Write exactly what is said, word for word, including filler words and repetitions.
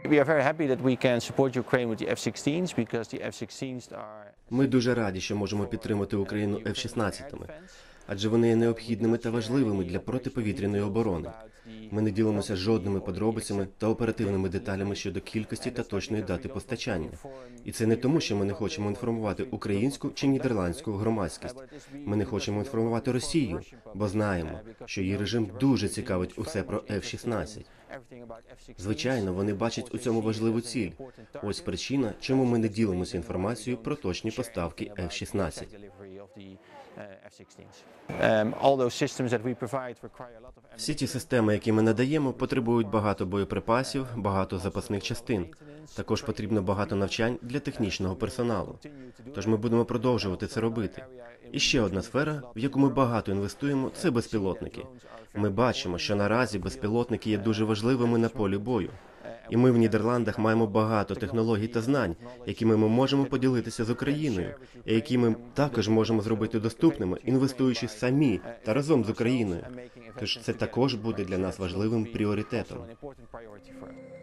Ми дуже раді, що можемо підтримати Україну еф шістнадцять, адже вони є необхідними та важливими для протиповітряної оборони. Ми не ділимося жодними подробицями та оперативними деталями щодо кількості та точної дати постачання. І це не тому, що ми не хочемо інформувати українську чи нідерландську громадськість. Ми не хочемо інформувати Росію, бо знаємо, що її режим дуже цікавить усе про еф шістнадцять. Звичайно, вони бачать у цьому важливу ціль. Ось причина, чому ми не ділимося інформацією про точні поставки еф шістнадцять. Всі ті системи, які ми надаємо, потребують багато боєприпасів, багато запасних частин. Також потрібно багато навчань для технічного персоналу. Тож ми будемо продовжувати це робити. І ще одна сфера, в яку ми багато інвестуємо, це безпілотники. Ми бачимо, що наразі безпілотники є дуже важливими на полі бою. І ми в Нідерландах маємо багато технологій та знань, якими ми можемо поділитися з Україною, і які ми також можемо зробити доступними, інвестуючи самі та разом з Україною. Тож це також буде для нас важливим пріоритетом.